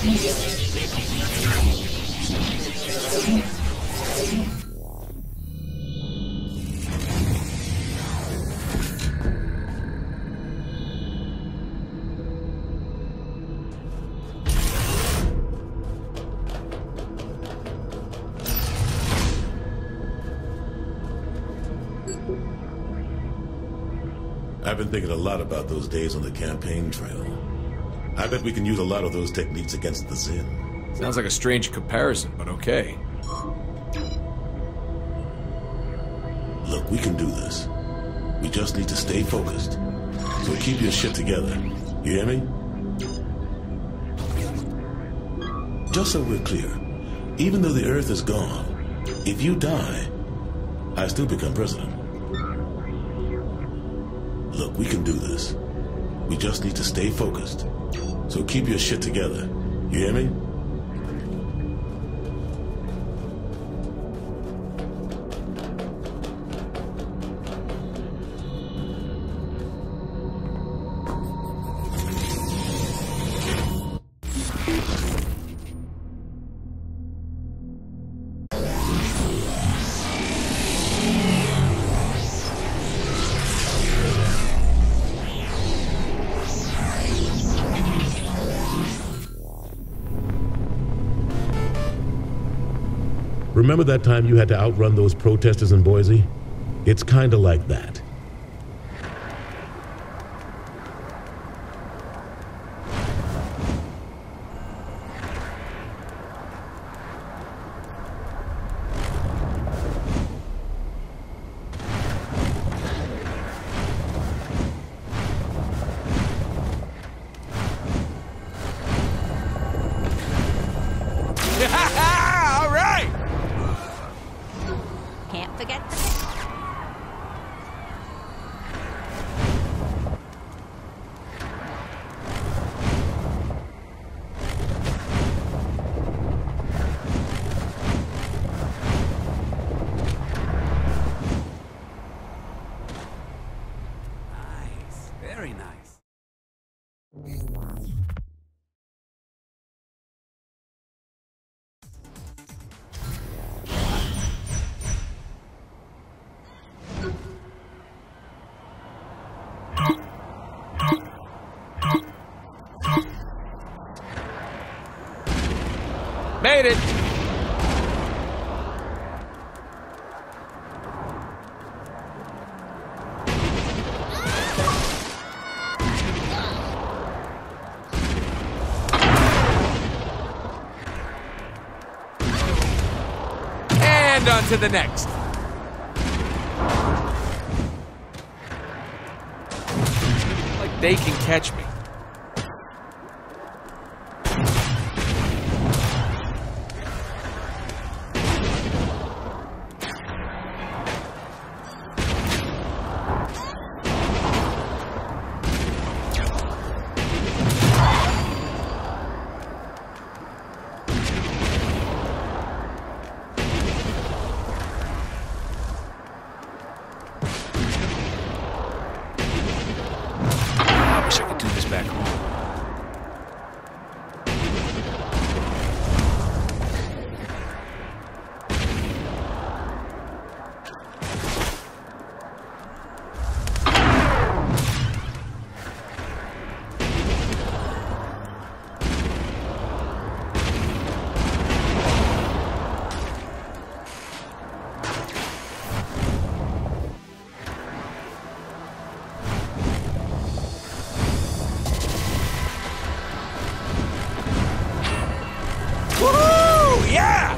I've been thinking a lot about those days on the campaign trail. I bet we can use a lot of those techniques against the Zin. Sounds like a strange comparison, but okay. Look, we can do this. We just need to stay focused. So keep your shit together. You hear me? Just so we're clear, even though the Earth is gone, if you die, I still become president. Look, we can do this. We just need to stay focused. So keep your shit together. You hear me? Remember that time you had to outrun those protesters in Boise? It's kinda like that. Can't forget the... Nice. Very nice. Made it! And on to the next. Like they can catch me. I wish I could do this back home. Woohoo! Yeah!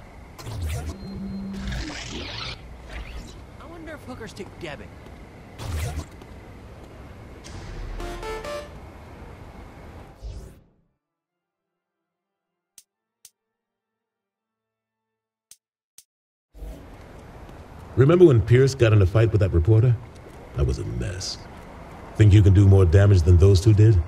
I wonder if hookers take debit. Remember when Pierce got in a fight with that reporter? That was a mess. Think you can do more damage than those two did?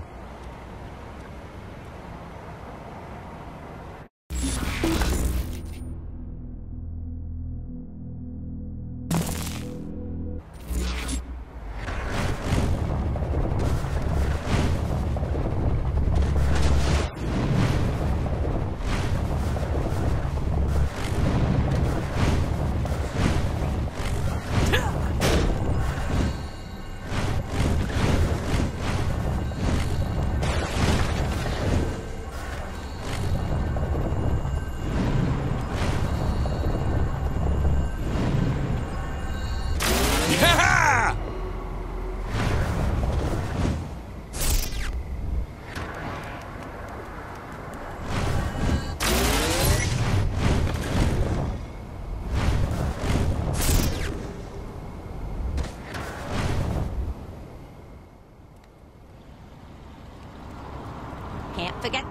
Can't forget.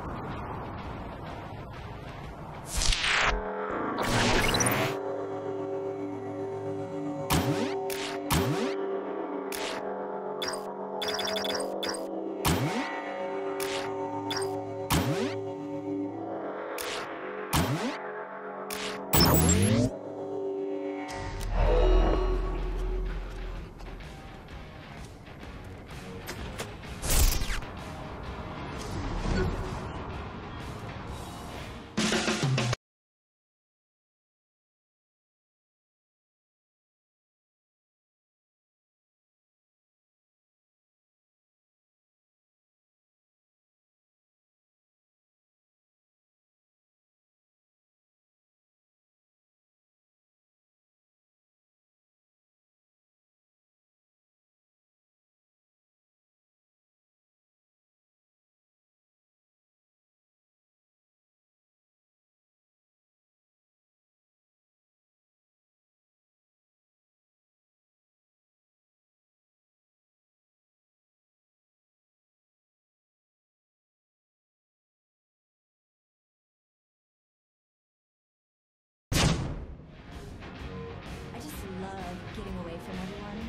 Getting away from everyone.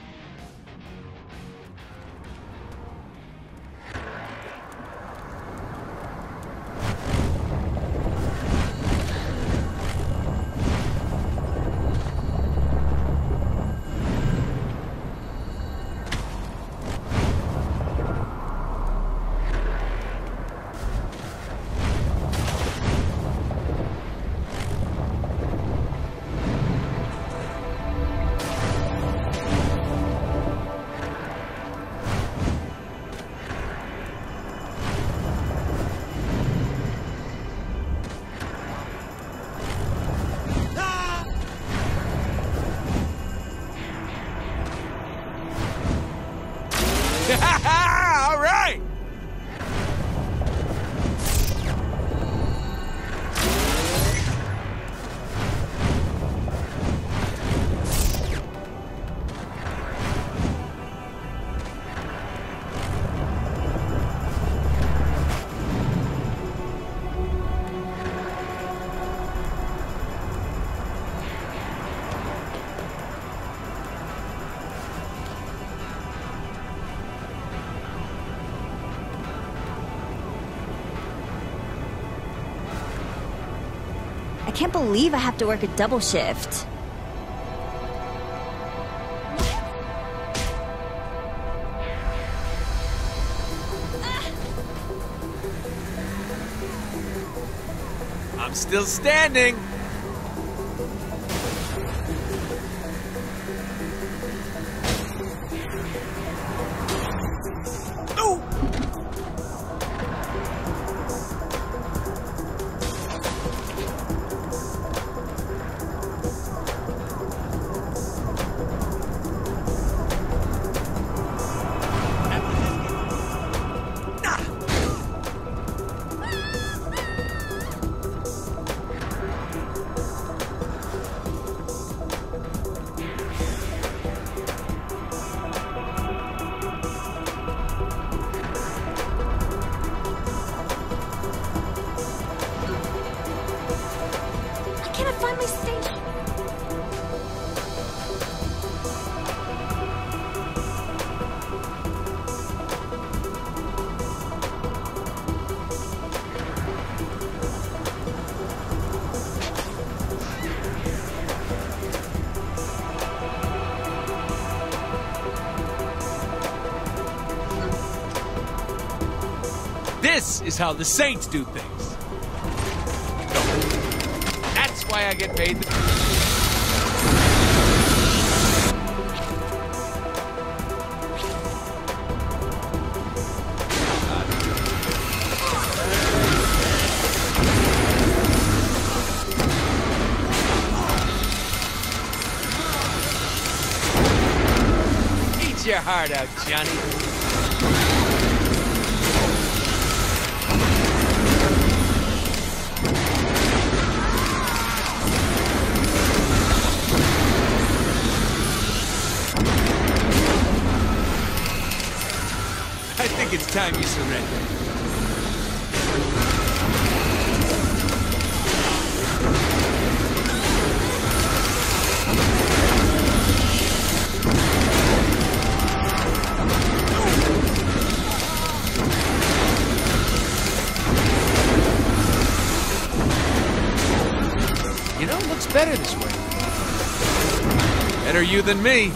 All right! I can't believe I have to work a double shift. I'm still standing. This is how the Saints do things. That's why I get paid. Eat your heart out, Johnny. I think it's time you surrender. You know, it looks better this way. Better you than me.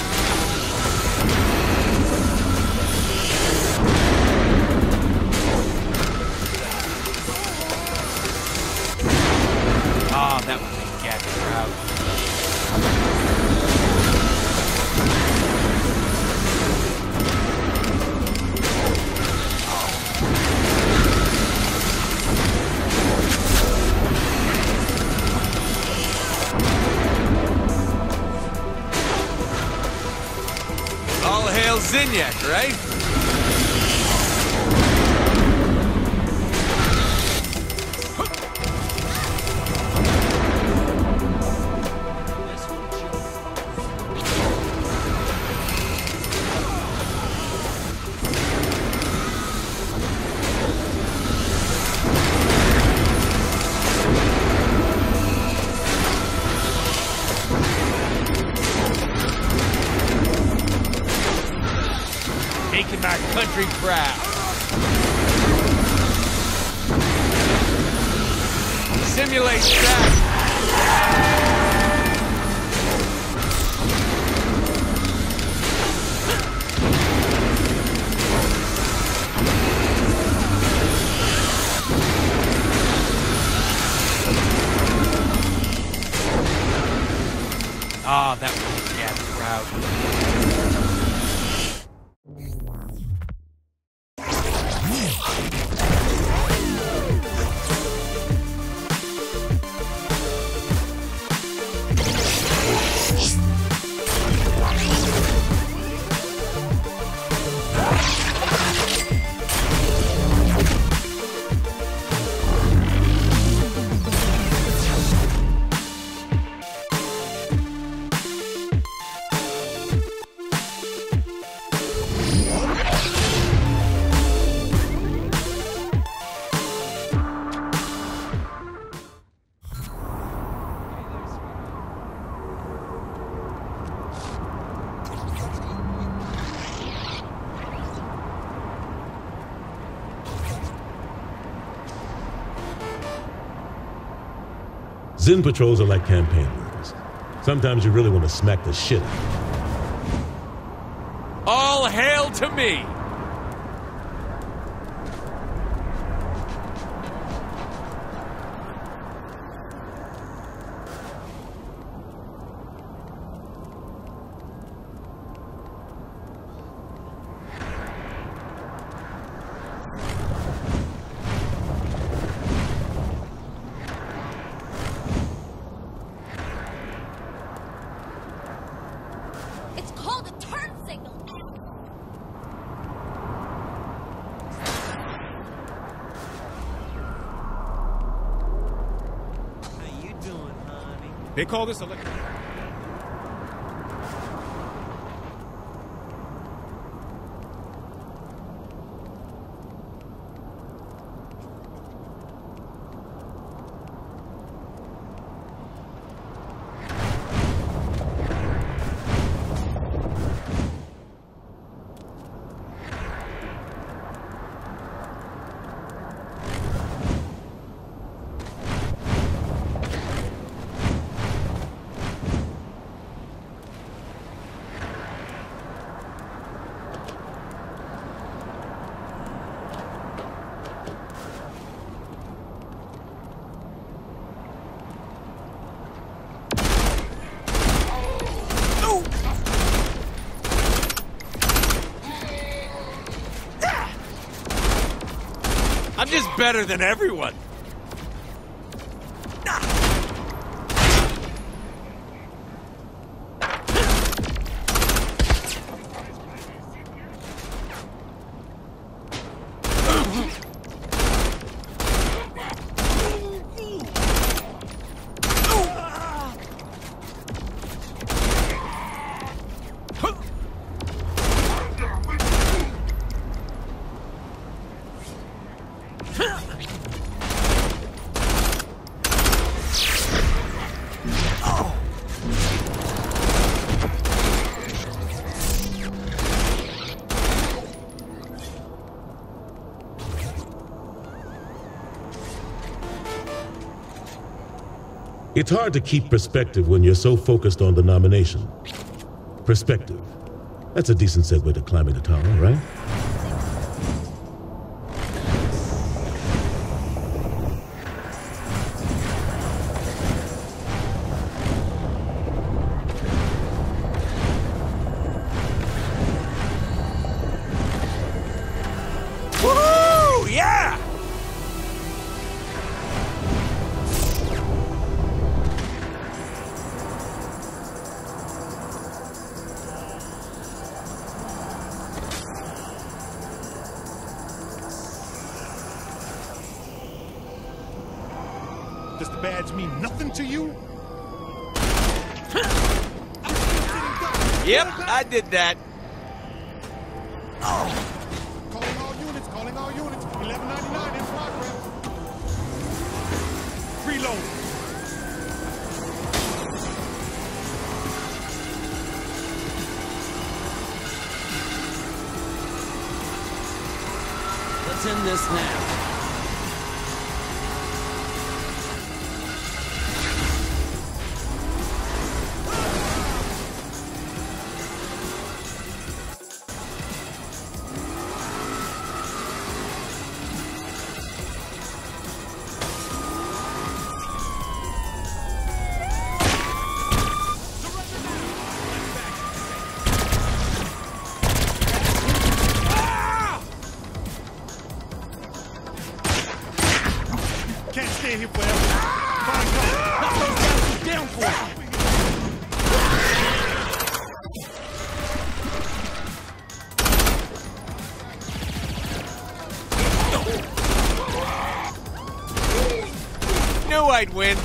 Oh, that would make Gabby proud. All hail Zinyak, right? Making my country proud. Simulate that. Ah, that would make Gabby proud. Zin patrols are like campaign rooms. Sometimes you really want to smack the shit out of them. All hail to me! It's called a turn signal. How you doing, honey? They call this electric. I'm just better than everyone. It's hard to keep perspective when you're so focused on the nomination. Perspective. That's a decent segue to climbing the tower, right? Woohoo! Yeah! Does the badge mean nothing to you? Yep, I did that. Calling all units, calling all units. 1199 in progress. Reload. Let's end this now. Can't stay here forever. Find out. Knock those guys down for you. Knew I'd win.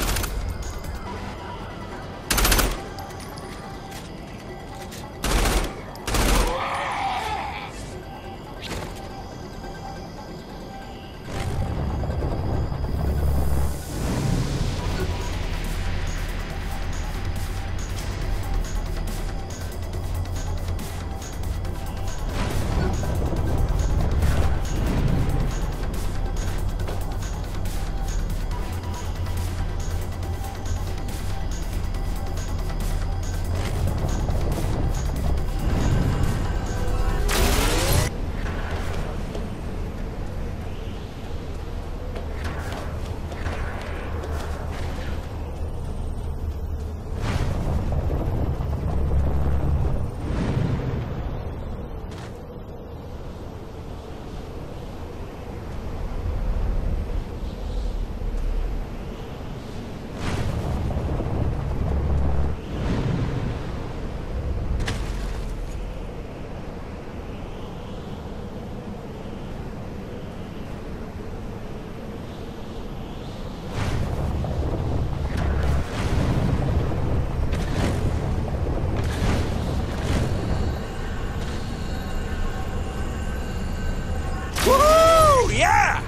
Woohoo! Yeah!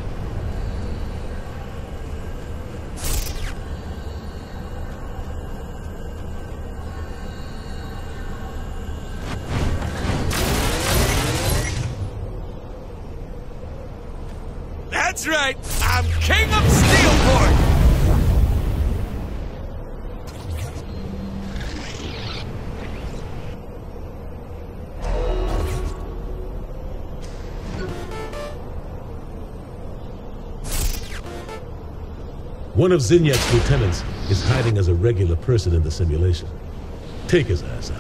That's right. I'm king of Steelport. One of Zinyak's lieutenants is hiding as a regular person in the simulation. Take his ass out.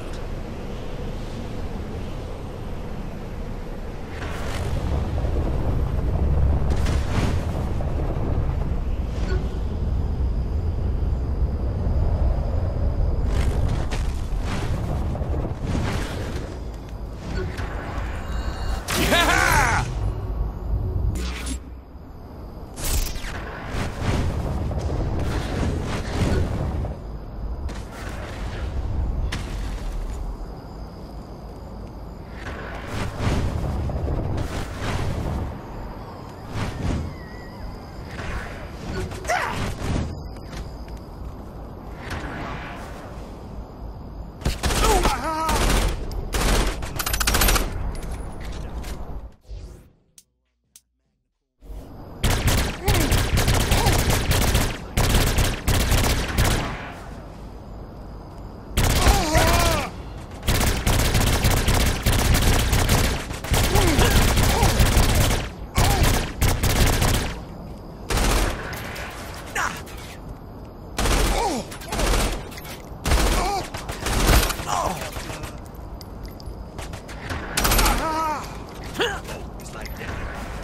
It's like that.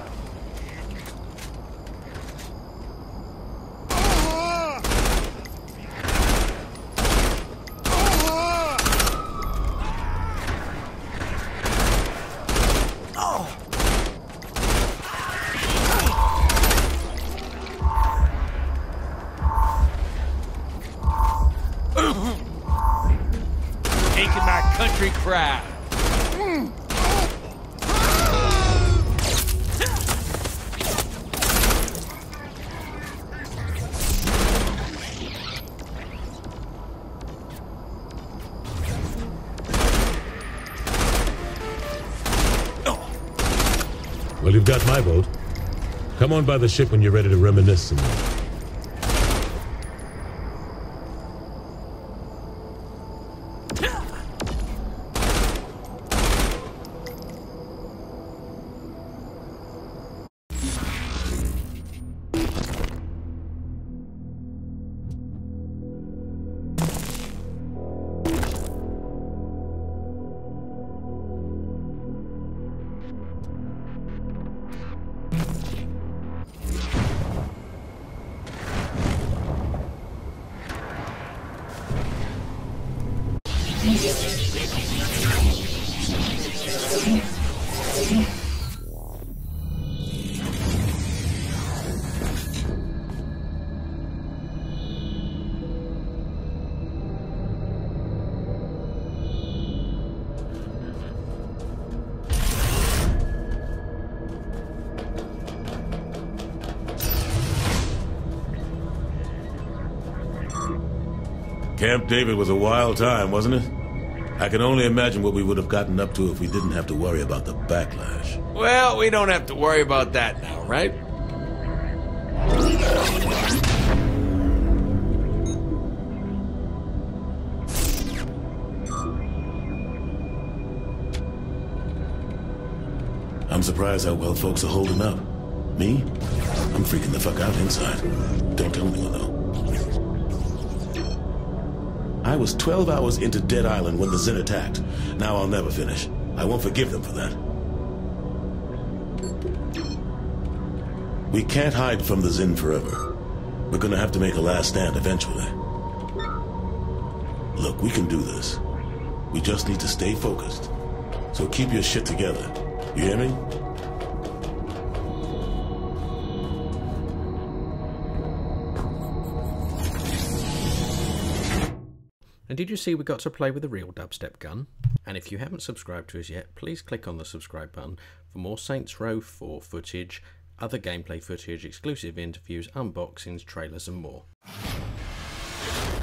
Taking my country crowd. Well, you've got my vote. Come on by the ship when you're ready to reminisce some more. Camp David was a wild time, wasn't it? I can only imagine what we would have gotten up to if we didn't have to worry about the backlash. Well, we don't have to worry about that now, right? I'm surprised how well folks are holding up. Me? I'm freaking the fuck out inside. Don't tell anyone, though. I was 12 hours into Dead Island when the Zin attacked. Now I'll never finish. I won't forgive them for that. We can't hide from the Zin forever. We're gonna have to make a last stand eventually. Look, we can do this. We just need to stay focused. So keep your shit together. You hear me? And did you see we got to play with a real dubstep gun? And if you haven't subscribed to us yet, please click on the subscribe button for more Saints Row 4 footage, other gameplay footage, exclusive interviews, unboxings, trailers and more.